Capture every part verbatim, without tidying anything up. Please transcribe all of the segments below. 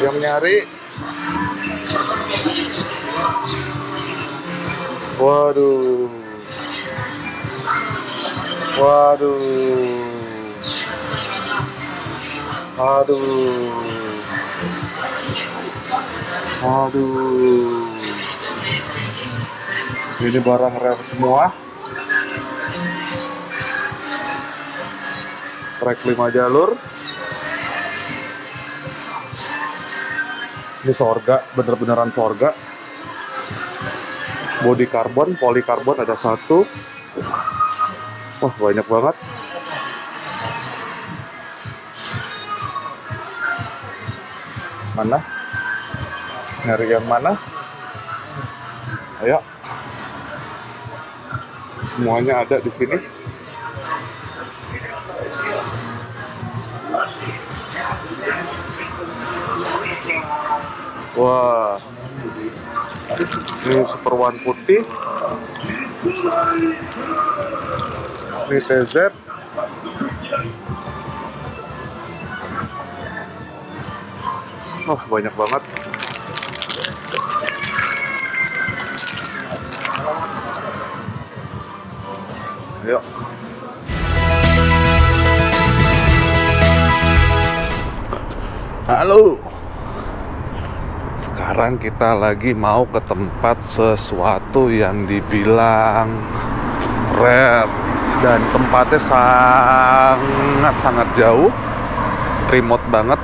Yang nyari. Waduh. Waduh. Aduh. Aduh. Ini barang rare semua. Trek lima jalur. Ini sorga, bener-beneran sorga. Body karbon, polikarbon ada satu. Wah, banyak banget. Mana? Nyari yang mana? Ayo. Semuanya ada di sini. Wah, ini Super One putih, ini T Z, oh banyak banget. Ayo. Halo. Sekarang kita lagi mau ke tempat sesuatu yang dibilang rare dan tempatnya sangat-sangat jauh, remote banget.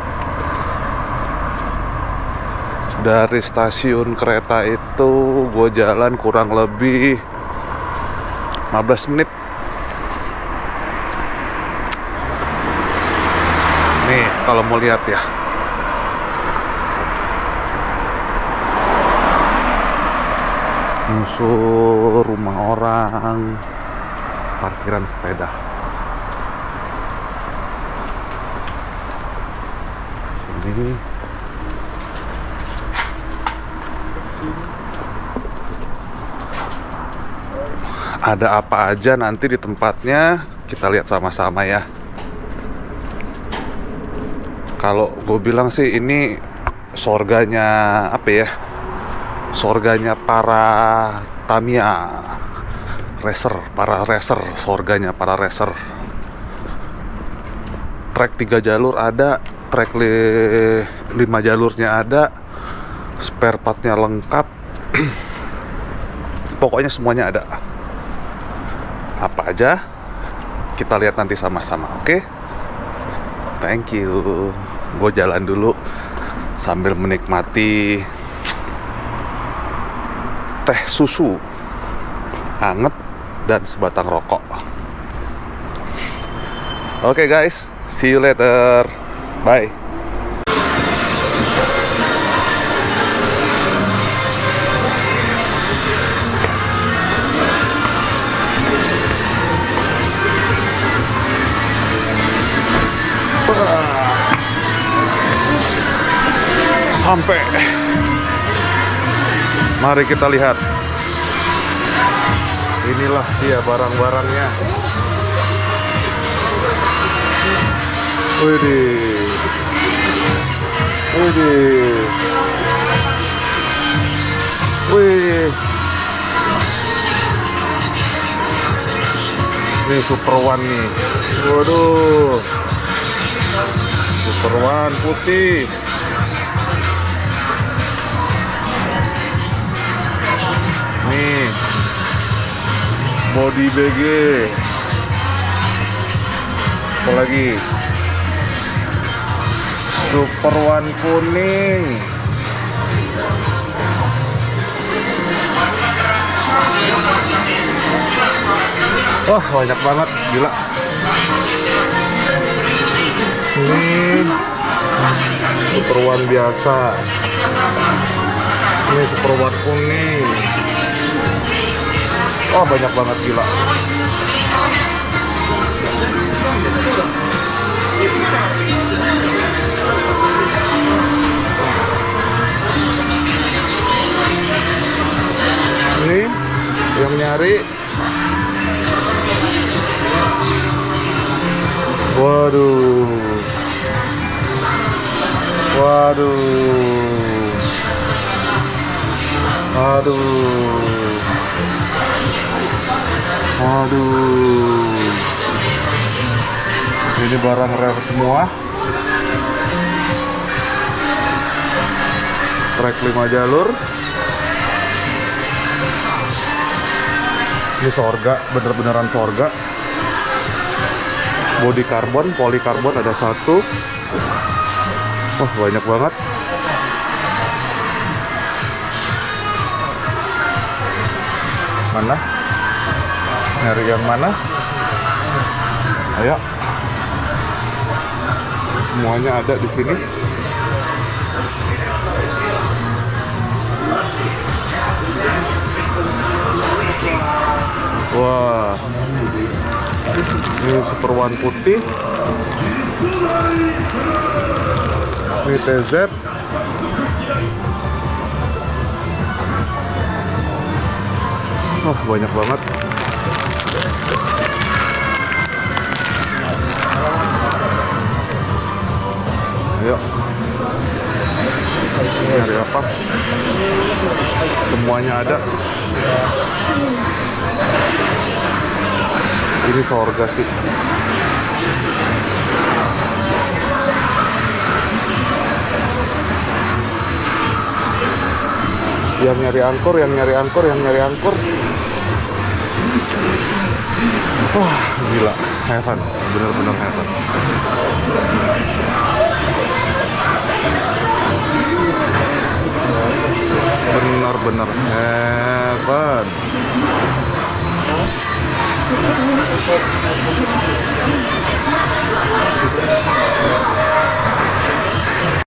Dari stasiun kereta itu gue jalan kurang lebih lima belas menit. Nih kalau mau lihat ya, musuh rumah orang, parkiran sepeda. Sini. Ada apa aja nanti di tempatnya, kita lihat sama-sama ya. Kalau gue bilang sih ini sorganya apa ya? Sorganya para Tamiya racer, para racer, sorganya para racer. Trek tiga jalur ada, trek li, lima jalurnya ada, spare partnya lengkap. Pokoknya semuanya ada. Apa aja kita lihat nanti sama-sama, oke? Okay? Thank you. Gue jalan dulu sambil menikmati teh susu anget dan sebatang rokok. Oke okay guys, see you later. Bye. Sampai. Mari kita lihat. Inilah dia barang-barangnya. Widih. Widih. Wih. Ini Super One nih. Waduh. Super One putih. Nih body B G. Apa lagi? Super One kuning. Wah, banyak banget, gila. Ini Super One biasa. Ini Super One kuning. Oh, banyak banget, gila. Ini yang nyari. Waduh. Waduh. Waduh. Waduh. Ini barang rare semua. Trek lima jalur. Ini sorga, bener-beneran sorga. Bodi karbon, polikarbon ada satu. Wah, banyak banget. Mana? Nyari yang mana? Ayo. Semuanya ada di sini. Wah, ini Super One putih, ini T Z, wah banyak banget. Ayo, nyari apa? Semuanya ada. Ini sorga sih. Yang nyari angkor, yang nyari angkor, yang nyari angkor. Wah, gila, heaven, bener-bener heaven. Bener-bener heaven.